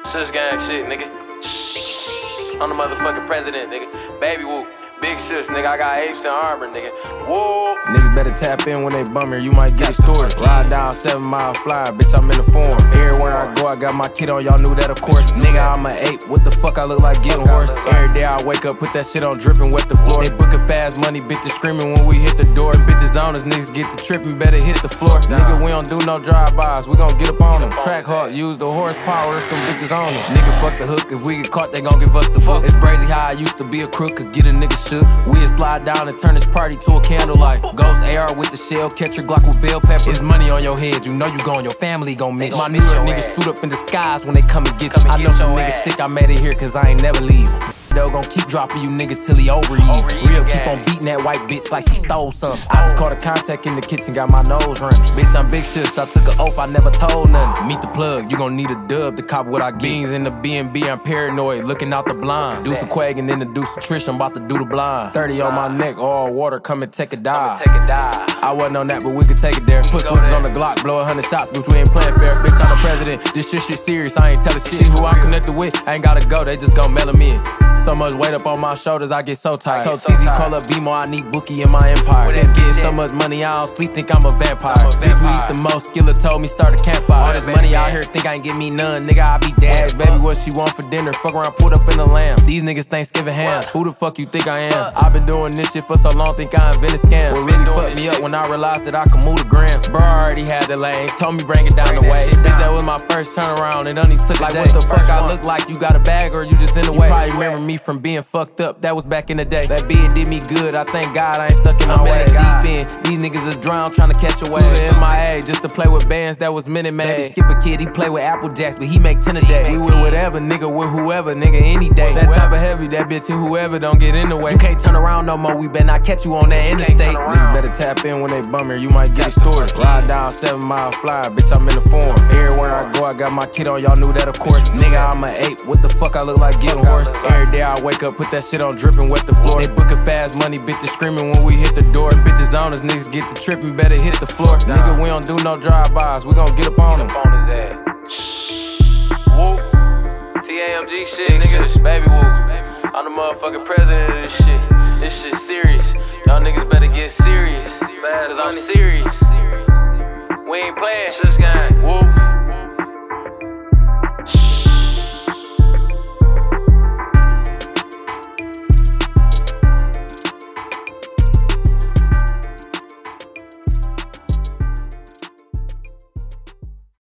Shush gang shit, nigga. Shh. I'm the motherfucking president, nigga. Baby whoop. Big shush, nigga. I got apes in armor, nigga. Whoa. Niggas better tap in when they bum here, you might get a story. Ride down 7 Mile fly, bitch, I'm in the form. Everywhere I go, I got my kid on, y'all knew that, of course. Nigga, I'm an ape, what the fuck I look like getting horse? Every day I wake up, put that shit on drippin', wet the floor. They bookin' fast money, bitches screaming when we hit the door. Bitches on us, niggas get to trippin', better hit the floor. Nigga, we don't do no drive-bys, we gon' get up on them. Track hard, use the horsepower if them bitches on them. Nigga, fuck the hook, if we get caught, they gon' give us the book. It's crazy how I used to be a crook, could get a nigga shook. We'd slide down and turn this party to a candlelight. Ghost AR with the shell, catch your Glock with bell pepper. It's money on your head, you know you gone, your family gon' miss. My New York niggas suit up in disguise when they come and get you. I know some niggas sick, I made it here cause I ain't never leave. They'll gon' keep dropping you niggas till he overeat. Real keep on beating that white bitch like she stole something. I just caught a contact in the kitchen, got my nose running. Bitch, I'm big shush, I took an oath, I never told nothing. Meet the plug, you gon' need a dub to cop what I get. Beans in the B&B, I'm paranoid, looking out the blinds. Deuce a Quag and then the Deuce a Trish, I'm about to do the blind. 30 on my neck, all water, come and take a dive. I wasn't on that, but we could take it there. Put switches on the Glock, blow 100 shots, bitch, we ain't playing fair. Bitch, I'm the president, this shit serious, I ain't telling shit. See who I'm connected with, I ain't gotta go, they just gon' mail them in. So much weight up on my shoulders, I get so tired. Told TZ, call up BMO, I need Bookie in my empire. Been getting so much money, I don't sleep, think I'm a vampire. Bitch, we eat the most, Skilla told me start a campfire. All this money out here, think I ain't give me none, nigga, I be dead. Baby, what she want for dinner, fuck around, pulled up in the lamb. These niggas Thanksgiving ham, who the fuck you think I am? I've been doing this shit for so long, think I invented scams. What really fucked me up when I realized that I could move the grams. Bro, I already had the lane, told me bring it down the way. Bitch, that was my first turnaround, it only took a day. What the fuck I look like, you got a bag or you just in the way? You probably remember me from being fucked up, that was back in the day. That being did me good, I thank God I ain't stuck in my way. Deep in, these niggas is drowned trying to catch a wave. In my age, just to play with bands that was Minute Maid. Maybe skip a kid, he play with Apple Jacks, but he make 10 a day. We with whatever, nigga with whoever, nigga any day. That type of heavy, that bitch and whoever don't get in the way. You can't turn around no more, we better not catch you on that interstate. Niggas better tap in when they bum here, you might get a story. Ride down 7 Mile fly, bitch, I'm in the form. Everywhere I go, I got my kid on, y'all knew that, of course. Nigga, I'm an ape, what the fuck I look like getting horse? Every day I wake up, put that shit on drippin', wet the floor. They bookin' fast money, bitches screaming when we hit the door. Bitches on us, niggas get to trippin', better hit the floor. Nigga, we don't do no drive-bys, we gon' get up on him. Whoop. TAMG shit, nigga. Baby whoop. I'm the motherfucking president of this shit. This shit serious. Y'all niggas better get serious. Cause I'm serious. We ain't playing. Shush gang. Whoop.